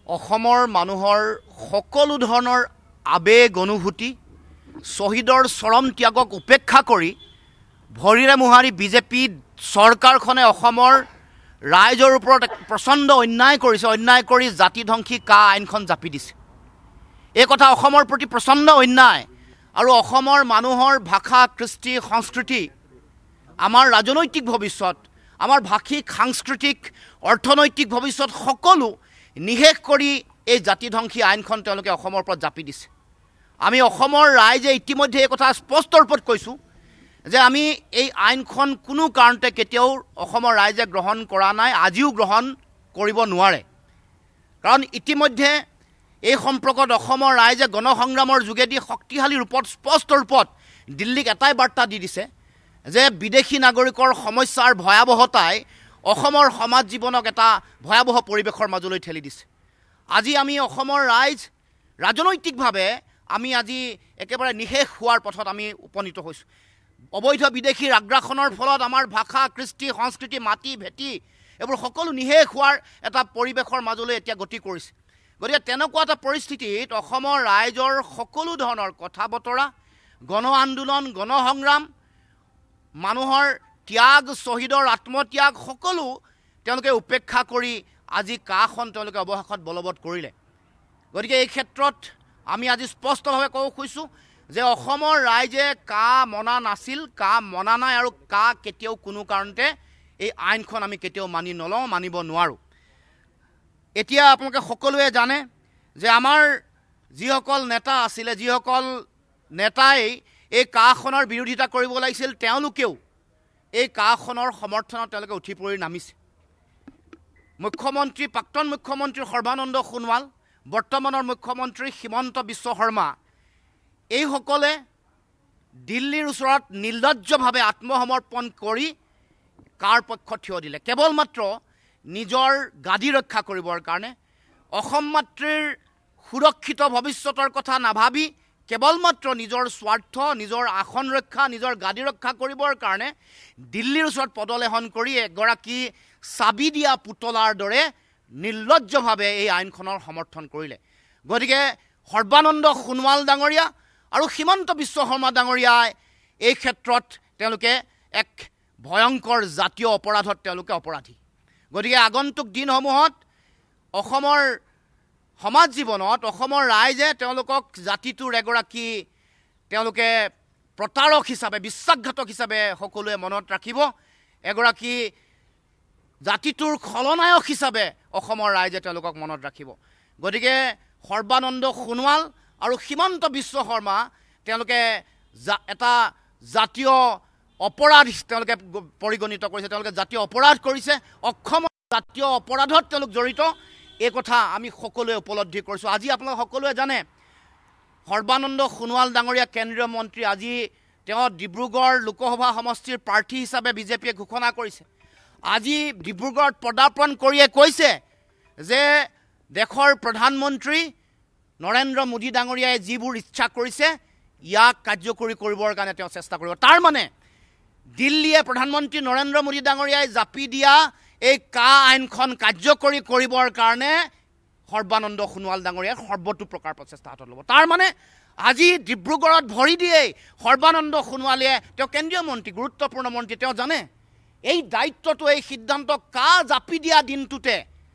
অসমৰ মানুহৰ সকলো ধৰণৰ আবেগ অনুভূতি শহীদৰ চৰম ত্যাগক উপেক্ষা কৰি ভৰিৰে মোহাৰি বিজেপি চৰকাৰখনে অসমৰ ৰাইজৰ ওপৰত প্ৰচণ্ড অন্যায় কৰিছে। অন্যায় কৰি জাতিধ্বংসী কা আইনখন জাপি দিছে। এই কথা অসমৰ প্ৰতি প্ৰচণ্ড অন্যায় আৰু অসমৰ মানুহৰ ভাষা কৃষ্টি সংস্কৃতি আমাৰ ৰাজনৈতিক ভৱিষ্যত আমাৰ ভাষিক সাংস্কৃতিক অৰ্থনৈতিক ভৱিষ্যত সকলো নিশেষ কৰি এই জাতিধ্বংসী আইনখন তেওঁলোকে অসমৰ ওপৰত জাপি দিছে। আমি অসমৰ ৰাইজে ইতিমধ্যে এই কথা স্পষ্ট ৰূপত কৈছোঁ যে আমি এই আইনখন কোনো কাৰণতে কেতিয়াও অসমৰ ৰাইজে গ্ৰহণ কৰা নাই, আজিও গ্ৰহণ কৰিব নোৱাৰে। কাৰণ ইতিমধ্যে এই সম্পৰ্কত অসমৰ ৰাইজে গণসংগ্ৰামৰ যোগেদি শক্তিশালী ৰূপত স্পষ্ট ৰূপত দিল্লীক এটাই বাৰ্তা দি দিছে যে বিদেশী নাগৰিকৰ সমস্যাৰ ভয়াৱহতাই অসমৰ সমাজ জীৱনক এটা ভয়াৱহ পৰিৱেশৰ মাজলৈ ঠেলি দিছে। আজি আমি অসমৰ ৰাইজ ৰাজনৈতিকভাৱে আমি আজি একেবাৰে নিশেষ হোৱাৰ পথত আমি উপনীত হৈছোঁ। অবৈধ বিদেশীৰ আগ্ৰাসনৰ ফলত আমাৰ ভাষা কৃষ্টি সংস্কৃতি মাটি ভেটি এইবোৰ সকলো নিশেষ হোৱাৰ এটা পৰিৱেশৰ মাজলৈ এতিয়া গতি কৰিছে। গতিকে তেনেকুৱা এটা পৰিস্থিতিত অসমৰ ৰাইজৰ সকলো ধৰণৰ কথা বতৰা গণ আন্দোলন গণসংগ্ৰাম মানুহৰ ত্যাগ শ্বহীদৰ আত্মত্যাগ সকলো তেওঁলোকে উপেক্ষা কৰি আজি কাখন তেওঁলোকে অৱশেষত বলৱৎ কৰিলে। গতিকে এই ক্ষেত্ৰত আমি আজি স্পষ্টভাৱে ক'ব খুজিছোঁ যে অসমৰ ৰাইজে কা মনা নাছিল, কা মনা নাই আৰু কা কেতিয়াও কোনো কাৰণতে এই আইনখন আমি কেতিয়াও মানি নলওঁ, মানিব নোৱাৰোঁ। এতিয়া আপোনালোকে সকলোৱে জানে যে আমাৰ যিসকল নেতা আছিলে যিসকল নেতাই এই কাখনৰ বিৰোধিতা কৰিব লাগিছিল তেওঁলোকেও এই কাখনৰ সমৰ্থনত তেওঁলোকে উঠি পৰি নামিছে। মুখ্যমন্ত্ৰী প্ৰাক্তন মুখ্যমন্ত্ৰী সৰ্বানন্দ সোণোৱাল বৰ্তমানৰ মুখ্যমন্ত্ৰী হিমন্ত বিশ্ব শৰ্মা এইসকলে দিল্লীৰ ওচৰত নিৰ্লজ্জভাৱে আত্মসমৰ্পণ কৰি কাৰ পক্ষত থিয় দিলে কেৱল মাত্ৰ নিজৰ গাদী ৰক্ষা কৰিবৰ কাৰণে। অসম মাতৃৰ সুৰক্ষিত ভৱিষ্যতৰ কথা নাভাবি কেৱল মাত্ৰ নিজৰ স্বাৰ্থ নিজৰ আসন ৰক্ষা নিজৰ গাদী ৰক্ষা কৰিবৰ কাৰণে দিল্লীৰ ওচৰত পদলেহন কৰি এগৰাকী চাবি দিয়া পুতলাৰ দৰে নিৰ্লজ্জভাৱে এই আইনখনৰ সমৰ্থন কৰিলে। গতিকে সৰ্বানন্দ সোণোৱাল ডাঙৰীয়া আৰু হিমন্ত বিশ্ব শৰ্মা ডাঙৰীয়াই এই ক্ষেত্ৰত তেওঁলোকে এক ভয়ংকৰ জাতীয় অপৰাধত তেওঁলোকে অপৰাধী। গতিকে আগন্তুক দিনসমূহত অসমৰ সমাজ জীৱনত অসমৰ ৰাইজে তেওঁলোকক জাতিটোৰ এগৰাকী তেওঁলোকে প্ৰতাৰক হিচাপে বিশ্বাসঘাতক হিচাপে সকলোৱে মনত ৰাখিব। এগৰাকী জাতিটোৰ খলনায়ক হিচাপে অসমৰ ৰাইজে তেওঁলোকক মনত ৰাখিব। গতিকে সৰ্বানন্দ সোণোৱাল আৰু হিমন্ত বিশ্ব শৰ্মা তেওঁলোকে এটা জাতীয় অপৰাধ তেওঁলোকে পৰিগণিত কৰিছে, তেওঁলোকে জাতীয় অপৰাধ কৰিছে। অসমৰ জাতীয় অপৰাধত তেওঁলোক জড়িত এই কথা আমি সকলোৱে উপলব্ধি কৰিছোঁ। আজি আপোনালোকে সকলোৱে জানে সৰ্বানন্দ সোণোৱাল ডাঙৰীয়া কেন্দ্ৰীয় মন্ত্ৰী, আজি তেওঁ ডিব্ৰুগড় লোকসভা সমষ্টিৰ প্ৰাৰ্থী হিচাপে বিজেপিয়ে ঘোষণা কৰিছে। আজি ডিব্ৰুগড়ত পদাৰ্পণ কৰিয়ে কৈছে যে দেশৰ প্ৰধানমন্ত্ৰী নৰেন্দ্ৰ মোদী ডাঙৰীয়াই যিবোৰ ইচ্ছা কৰিছে ইয়াক কাৰ্যকৰী কৰিবৰ কাৰণে তেওঁ চেষ্টা কৰিব। তাৰ মানে দিল্লীয়ে প্ৰধানমন্ত্ৰী নৰেন্দ্ৰ মোদী ডাঙৰীয়াই জাপি দিয়া এই কা আইনখন কাৰ্যকৰী কৰিবৰ কাৰণে সৰ্বানন্দ সোণোৱাল ডাঙৰীয়াই সৰ্বতো প্ৰকাৰ প্ৰচেষ্টা হাতত ল'ব। তাৰ মানে আজি ডিব্ৰুগড়ত ভৰি দিয়েই সৰ্বানন্দ সোণোৱালে তেওঁ কেন্দ্ৰীয় মন্ত্ৰী গুৰুত্বপূৰ্ণ মন্ত্ৰী, তেওঁ জানে এই দায়িত্বটো এই সিদ্ধান্ত কা জাপি দিয়া দিনটোতে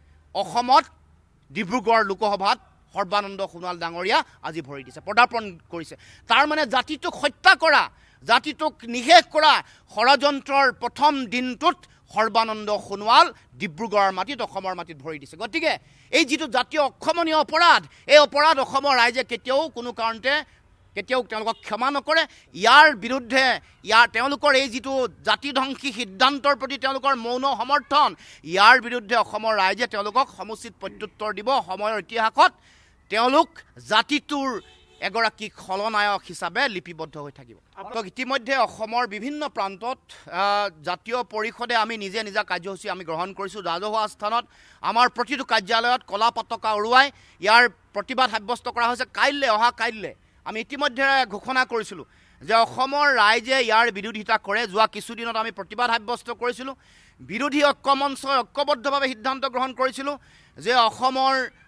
অসমত ডিব্ৰুগড় লোকসভাত সৰ্বানন্দ সোণোৱাল ডাঙৰীয়া আজি ভৰি দিছে, পদাৰ্পণ কৰিছে। তাৰ মানে জাতিটোক হত্যা কৰা জাতিটোক নিশেষ কৰা ষড়যন্ত্ৰৰ প্ৰথম দিনটোত সৰ্বানন্দ সোণোৱাল ডিব্ৰুগড়ৰ মাটিত অসমৰ মাটিত ভৰি দিছে। গতিকে এই যিটো জাতীয় অক্ষমনীয় অপৰাধ এই অপৰাধ অসমৰ ৰাইজে কেতিয়াও কোনো কাৰণতে কেতিয়াও তেওঁলোকক ক্ষমা নকৰে। ইয়াৰ বিৰুদ্ধে তেওঁলোকৰ এই যিটো জাতিধ্বংসী সিদ্ধান্তৰ প্ৰতি তেওঁলোকৰ মৌন সমৰ্থন ইয়াৰ বিৰুদ্ধে অসমৰ ৰাইজে তেওঁলোকক সমুচিত প্ৰত্যুত্তৰ দিব। সময়ৰ ইতিহাসত তেওঁলোক জাতিটোৰ এগৰাকী খলনায়ক হিচাপে লিপিবদ্ধ হৈ থাকিব। আপোনালোক ইতিমধ্যে অসমৰ বিভিন্ন প্ৰান্তত জাতীয় পৰিষদে আমি নিজে নিজা কাৰ্যসূচী আমি গ্ৰহণ কৰিছোঁ। ৰাজহুৱা স্থানত আমাৰ প্ৰতিটো কাৰ্যালয়ত কলা পতাকা উৰুৱাই ইয়াৰ প্ৰতিবাদ সাব্যস্ত কৰা হৈছে। অহা কাইলৈ আমি ইতিমধ্যে ঘোষণা কৰিছিলোঁ যে অসমৰ ৰাইজে ইয়াৰ বিৰোধিতা কৰে। যোৱা কিছুদিনত আমি প্ৰতিবাদ সাব্যস্ত কৰিছিলোঁ। বিৰোধী ঐক্য মঞ্চই ঐক্যবদ্ধভাৱে সিদ্ধান্ত গ্ৰহণ কৰিছিলোঁ যে অসমৰ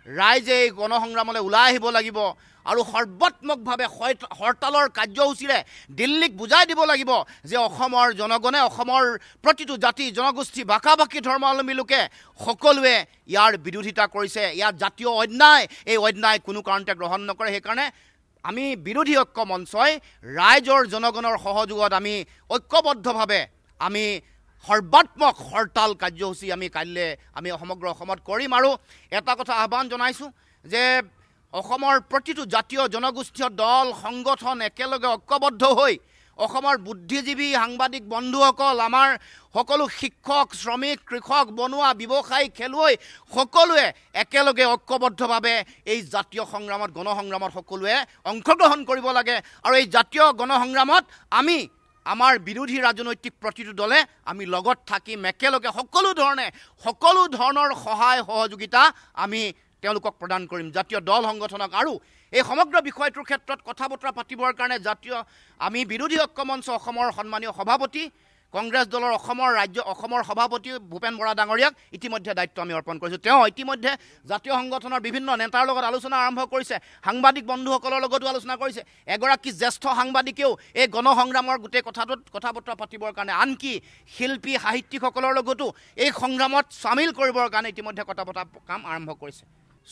ৰাইজে এই গণসংগ্ৰামলৈ ওলাই আহিব লাগিব আৰু সৰ্বাত্মকভাৱে হৰতালৰ কাৰ্যসূচীৰে দিল্লীক বুজাই দিব লাগিব যে অসমৰ জনগণে অসমৰ প্ৰতিটো জাতি জনগোষ্ঠী ভাষা ভাষী ধৰ্মাৱলম্বী লোকে সকলোৱে ইয়াৰ বিৰোধিতা কৰিছে ইয়াৰ জাতীয় অন্যায় এই অন্যায় কোনো কাৰণতে গ্ৰহণ নকৰে সেইকাৰণে আমি বিৰোধী ঐক্য মঞ্চই ৰাইজৰ জনগণৰ সহযোগত আমি ঐক্যবদ্ধভাৱে আমি সৰ্বাত্মক হৰতাল কাৰ্যসূচী আমি কাইলৈ আমি সমগ্ৰ অসমত কৰিম আৰু এটা কথা আহ্বান জনাইছোঁ যে অসমৰ প্ৰতিটো জাতীয় জনগোষ্ঠীয় দল সংগঠন একেলগে ঐক্যবদ্ধ হৈ অসমৰ বুদ্ধিজীৱী সাংবাদিক বন্ধুসকল আমাৰ সকলো শিক্ষক শ্ৰমিক কৃষক বনুৱা ব্যৱসায়ী খেলুৱৈ সকলোৱে একেলগে ঐক্যবদ্ধভাৱে এই জাতীয় সংগ্ৰামত গণসংগ্ৰামত সকলোৱে অংশগ্ৰহণ কৰিব লাগে আৰু এই জাতীয় গণসংগ্ৰামত আমি আমাৰ বিৰোধী ৰাজনৈতিক প্ৰতিটো দলে আমি লগত থাকিম একেলগে সকলো ধৰণৰ সহায় সহযোগিতা আমি তেওঁলোকক প্ৰদান কৰিম জাতীয় দল সংগঠনক আৰু এই সমগ্ৰ বিষয়টোৰ ক্ষেত্ৰত কথা বতৰা পাতিবৰ কাৰণে জাতীয় আমি বিৰোধী ঐক্য মঞ্চ অসমৰ সন্মানীয় সভাপতি কংগ্ৰেছ দলৰ অসমৰ সভাপতি ভূপেন বৰা ডাঙৰীয়াক ইতিমধ্যে দায়িত্ব আমি অৰ্পণ কৰিছোঁ তেওঁ ইতিমধ্যে জাতীয় সংগঠনৰ বিভিন্ন নেতাৰ লগত আলোচনা আৰম্ভ কৰিছে সাংবাদিক বন্ধুসকলৰ লগতো আলোচনা কৰিছে এগৰাকী জ্যেষ্ঠ সাংবাদিকেও এই গণসংগ্ৰামৰ গোটেই কথা বতৰা পাতিবৰ কাৰণে আনকি শিল্পী সাহিত্যিকসকলৰ লগতো এই সংগ্ৰামত চামিল কৰিবৰ কাৰণে ইতিমধ্যে কথা পতা কাম আৰম্ভ কৰিছে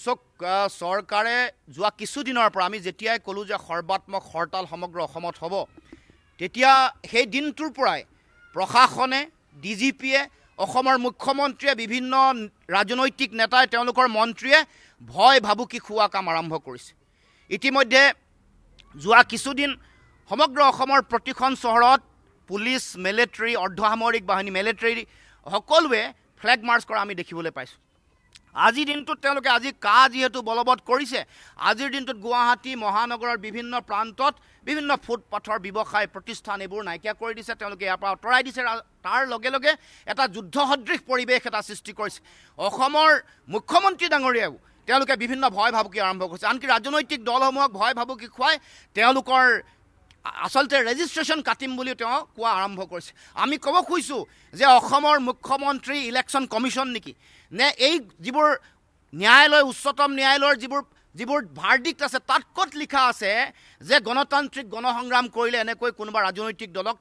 চৰকাৰে যোৱা কিছুদিনৰ পৰা আমি যেতিয়াই ক'লোঁ যে সৰ্বাত্মক হৰতাল সমগ্ৰ অসমত হ'ব তেতিয়া সেই দিনটোৰ পৰাই প্ৰশাসনে ডিজিপিয়ে অসমৰ মুখ্যমন্ত্ৰীয়ে বিভিন্ন ৰাজনৈতিক নেতাই তেওঁলোকৰ মন্ত্ৰীয়ে ভয় ভাবুকি খুওৱা কাম আৰম্ভ কৰিছে ইতিমধ্যে যোৱা কিছুদিন সমগ্ৰ অসমৰ প্ৰতিখন চহৰত পুলিচ মিলিটাৰী অৰ্ধসামৰিক বাহিনী মিলিটাৰী সকলোৱে ফ্লেগ মাৰ্চ কৰা আমি দেখিবলৈ পাইছোঁ আজিৰ দিনটোত তেওঁলোকে আজি যিহেতু বলৱৎ কৰিছে আজিৰ দিনটোত গুৱাহাটী মহানগৰৰ বিভিন্ন প্ৰান্তত বিভিন্ন ফুটপাথৰ ব্যৱসায় প্ৰতিষ্ঠান এইবোৰ নাইকিয়া কৰি দিছে তেওঁলোকে ইয়াৰ পৰা আঁতৰাই দিছে তাৰ লগে লগে এটা যুদ্ধসদৃশ পৰিৱেশ এটা সৃষ্টি কৰিছে অসমৰ মুখ্যমন্ত্ৰী ডাঙৰীয়াও তেওঁলোকে বিভিন্ন ভয় ভাবুকি আৰম্ভ কৰিছে আনকি ৰাজনৈতিক দলসমূহক ভয় ভাবুকি খুৱাই তেওঁলোকৰ আচলতে ৰেজিষ্ট্ৰেশ্যন কাটিম বুলি তেওঁ কোৱা আৰম্ভ কৰিছে আমি ক'ব খুজিছোঁ যে অসমৰ মুখ্যমন্ত্ৰী ইলেকশ্যন কমিশ্যন নেকি নে এই যিবোৰ ন্যায়ালয় উচ্চতম ন্যায়ালয়ৰ যিবোৰ ভাৰ্ডিক্ট আছে তাত ক'ত লিখা আছে যে গণতান্ত্ৰিক গণসংগ্ৰাম কৰিলে এনেকৈ কোনোবা ৰাজনৈতিক দলক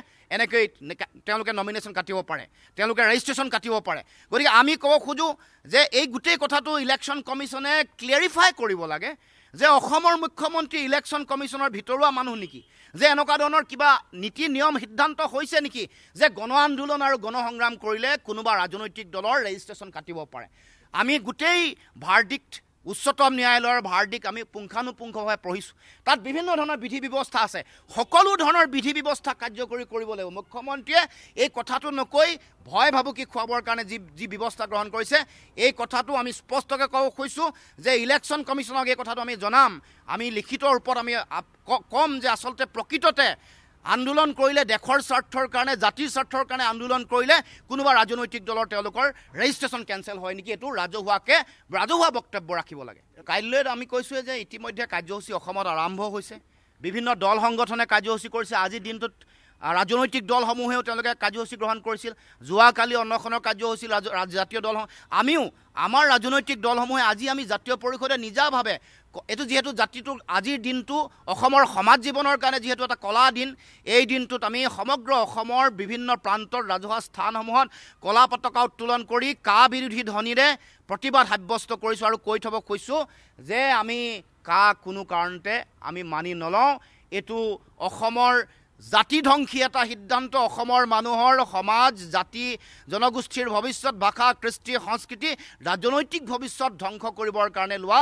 তেওঁলোকে নমিনেশ্যন কাটিব পাৰে তেওঁলোকে ৰেজিষ্ট্ৰেশ্যন কাটিব পাৰে গতিকে আমি ক'ব খোজোঁ যে এই গোটেই কথাটো ইলেকশ্যন কমিশ্যনে ক্লিয়াৰিফাই কৰিব লাগে যে অসমৰ মুখ্যমন্ত্ৰী ইলেকশ্যন কমিশ্যনৰ ভিতৰুৱা মানুহ নেকি যে এনেকুৱা ধৰণৰ কিবা নীতি নিয়ম সিদ্ধান্ত হৈছে নেকি যে গণ আন্দোলন আৰু গণসংগ্ৰাম কৰিলে কোনোবা ৰাজনৈতিক দলৰ ৰেজিষ্ট্ৰেশ্যন কাটিব পাৰে আমি গোটেই ভাৰ্ডিক্ট উচ্চতম ন্যায়ালয়ৰ ভাৰ্ডিক্ট আমি পুংখানুপুংখভাৱে পঢ়িছোঁ তাত বিভিন্ন ধৰণৰ বিধি ব্যৱস্থা আছে সকলো ধৰণৰ বিধি ব্যৱস্থা কাৰ্যকৰী কৰিব লাগিব মুখ্যমন্ত্ৰীয়ে এই কথাটো নকৈ ভয় ভাবুকি খুৱাবৰ কাৰণে যি ব্যৱস্থা গ্ৰহণ কৰিছে এই কথাটো আমি স্পষ্টকৈ ক'ব খুজিছোঁ যে ইলেকশ্যন কমিশ্যনক এই কথাটো আমি জনাম আমি লিখিত ৰূপত আমি ক'ম যে আচলতে প্ৰকৃততে আন্দোলন কৰিলে দেশৰ স্বাৰ্থৰ কাৰণে জাতিৰ স্বাৰ্থৰ কাৰণে আন্দোলন কৰিলে কোনোবা ৰাজনৈতিক দলৰ তেওঁলোকৰ ৰেজিষ্ট্ৰেশ্যন কেঞ্চেল হয় নেকি এইটো ৰাজহুৱা বক্তব্য ৰাখিব লাগে কাইলৈ আমি কৈছোঁ যে ইতিমধ্যে কাৰ্যসূচী অসমত আৰম্ভ হৈছে বিভিন্ন দল সংগঠনে কাৰ্যসূচী কৰিছে আজিৰ দিনটোত ৰাজনৈতিক দলসমূহেও তেওঁলোকে কাৰ্যসূচী গ্ৰহণ কৰিছিল যোৱাকালি অন্বেষণৰ কাৰ্যসূচী জাতীয় দল আমিও আমাৰ ৰাজনৈতিক দলসমূহে আজি আমি জাতীয় পৰিষদে নিজাভাৱে এইটো যিহেতু জাতিটোৰ আজিৰ দিনটো অসমৰ সমাজ জীৱনৰ কাৰণে যিহেতু এটা কলা দিন এই দিনটোত আমি সমগ্ৰ অসমৰ বিভিন্ন প্ৰান্তৰ ৰাজহুৱা স্থানসমূহত কলা পতাকা উত্তোলন কৰি বিৰোধী ধ্বনিৰে প্ৰতিবাদ সাব্যস্ত কৰিছোঁ আৰু কৈ থ'ব খুজিছোঁ যে আমি কোনো কাৰণতে আমি মানি নলওঁ এইটো অসমৰ জাতিধ্বংসী এটা সিদ্ধান্ত অসমৰ মানুহৰ সমাজ জাতি জনগোষ্ঠীৰ ভৱিষ্যত ভাষা কৃষ্টি সংস্কৃতি ৰাজনৈতিক ভৱিষ্যত ধ্বংস কৰিবৰ কাৰণে লোৱা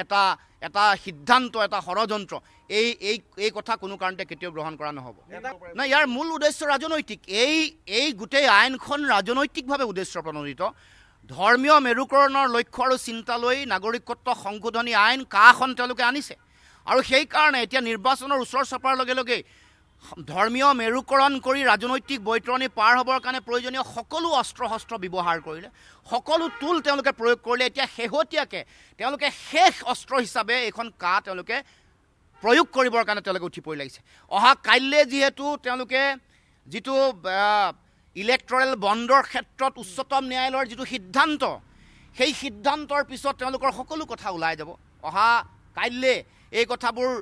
এটা সিদ্ধান্ত এটা ষড়যন্ত্ৰ এই কথা কোনো কাৰণতে কেতিয়াও গ্ৰহণ কৰা নহ'ব না ইয়াৰ মূল উদ্দেশ্য ৰাজনৈতিক এই গোটেই আইনখন ৰাজনৈতিকভাৱে উদ্দেশ্য প্ৰণোদিত ধৰ্মীয় মেৰুকৰণৰ লক্ষ্য আৰু চিন্তা লৈ নাগৰিকত্ব সংশোধনী আইন কাখন তেওঁলোকে আনিছে আৰু সেইকাৰণে এতিয়া নিৰ্বাচনৰ ওচৰ চপাৰ লগে লগে ধৰ্মীয় মেৰুকৰণ কৰি ৰাজনৈতিক বৈতৰণি পাৰ হ'বৰ কাৰণে প্ৰয়োজনীয় সকলো অস্ত্ৰ শস্ত্ৰ ব্যৱহাৰ কৰিলে সকলো টুল তেওঁলোকে প্ৰয়োগ কৰিলে এতিয়া শেহতীয়াকৈ তেওঁলোকে শেষ অস্ত্ৰ হিচাপে এইখন তেওঁলোকে প্ৰয়োগ কৰিবৰ কাৰণে তেওঁলোকে উঠি পৰি লাগিছে অহা কাইলৈ যিহেতু তেওঁলোকে যিটো ইলেক্টৰেল বণ্ডৰ ক্ষেত্ৰত উচ্চতম ন্যায়ালয়ৰ যিটো সিদ্ধান্ত সেই সিদ্ধান্তৰ পিছত তেওঁলোকৰ সকলো কথা ওলাই যাব অহা কাইলৈ এই কথাবোৰ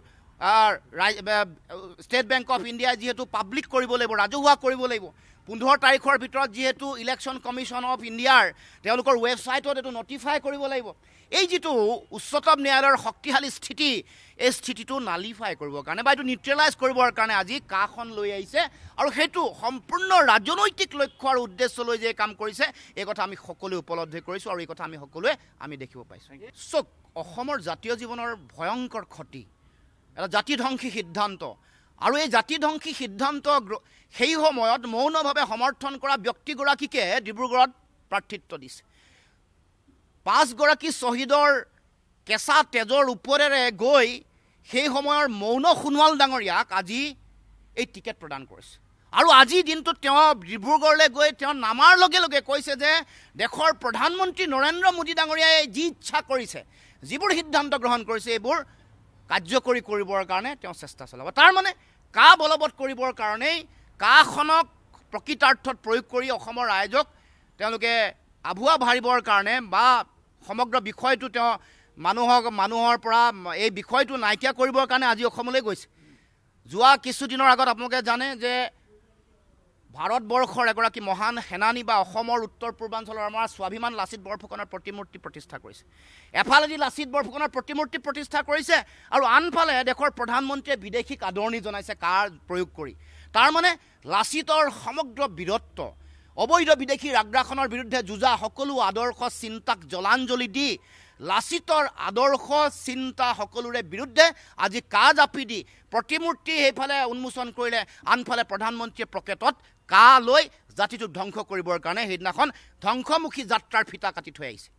ষ্টেট বেংক অফ ইণ্ডিয়াই যিহেতু পাব্লিক কৰিব লাগিব ৰাজহুৱা কৰিব লাগিব 15 তাৰিখৰ ভিতৰত যিহেতু ইলেকশ্যন কমিশ্যন অফ ইণ্ডিয়াৰ তেওঁলোকৰ ৱেবছাইটত এইটো নটিফাই কৰিব লাগিব এই যিটো উচ্চতম ন্যায়ালয়ৰ শক্তিশালী স্থিতি এই স্থিতিটো নালিফাই কৰিবৰ কাৰণে বা এইটো নিউট্ৰেলাইজ কৰিবৰ কাৰণে আজি কাখন লৈ আহিছে আৰু সেইটো সম্পূৰ্ণ ৰাজনৈতিক লক্ষ্য আৰু উদ্দেশ্য লৈ যে কাম কৰিছে এই কথা আমি সকলোৱে উপলব্ধি কৰিছোঁ আৰু এই কথা আমি সকলোৱে আমি দেখিব পাইছোঁ চক অসমৰ জাতীয় জীৱনৰ ভয়ংকৰ ক্ষতি এটা জাতিধ্বংসী সিদ্ধান্ত আৰু এই জাতিধ্বংসী সিদ্ধান্ত সেই সময়ত মৌনভাৱে সমৰ্থন কৰা ব্যক্তিগৰাকীকে ডিব্ৰুগড়ত প্ৰাৰ্থিত্ব দিছে 5 গৰাকী শ্বহীদৰ কেঁচা তেজৰ ওপৰেৰে গৈ সেই সময়ৰ মৌন সোণোৱাল ডাঙৰীয়াক আজি এই টিকেট প্ৰদান কৰিছে আৰু আজি দিনটোত তেওঁ ডিব্ৰুগড়লৈ গৈ তেওঁ নামাৰ লগে লগে কৈছে যে দেশৰ প্ৰধানমন্ত্ৰী নৰেন্দ্ৰ মোদী ডাঙৰীয়াই যি ইচ্ছা কৰিছে যিবোৰ সিদ্ধান্ত গ্ৰহণ কৰিছে এইবোৰ কাৰ্যকৰী কৰিবৰ কাৰণে তেওঁ চেষ্টা চলাব তাৰ মানে কা বলৱৎ কৰিবৰ কাৰণেই কাখনক প্ৰকৃতাৰ্থত প্ৰয়োগ কৰি অসমৰ ৰাইজক তেওঁলোকে আভুৱা ভাৰিবৰ কাৰণে বা সমগ্ৰ বিষয়টো তেওঁ মানুহৰ পৰা এই বিষয়টো নাইকিয়া কৰিবৰ কাৰণে আজি অসমলৈ গৈছে যোৱা কিছুদিনৰ আগত আপোনালোকে জানে যে ভাৰতবৰ্ষৰ এগৰাকী মহান সেনানী বা অসমৰ উত্তৰ পূৰ্বাঞ্চলৰ আমাৰ স্বাভিমান লাচিত বৰফুকনৰ প্ৰতিমূৰ্তি প্ৰতিষ্ঠা কৰিছে এফালেদি লাচিত বৰফুকনৰ প্ৰতিমূৰ্তি প্ৰতিষ্ঠা কৰিছে আৰু আনফালে দেশৰ প্ৰধানমন্ত্ৰীয়ে বিদেশীক আদৰণি জনাইছে কাৰ প্ৰয়োগ কৰি তাৰ মানে লাচিতৰ সমগ্ৰ বীৰত্ব অবৈধ বিদেশী আগ্ৰাসনৰ বিৰুদ্ধে যুঁজা সকলো আদৰ্শ চিন্তাক জলাঞ্জলি দি লাচিতৰ আদৰ্শ চিন্তা সকলোৰে বিৰুদ্ধে আজি কা জাপি দি প্ৰতিমূৰ্তি সেইফালে উন্মোচন কৰিলে আনফালে প্ৰধানমন্ত্ৰীয়ে প্ৰকেটত কা লৈ জাতিটোক ধ্বংস কৰিবৰ কাৰণে সেইদিনাখন ধ্বংসমুখী যাত্ৰাৰ ফিতা কাটি থৈ আহিছে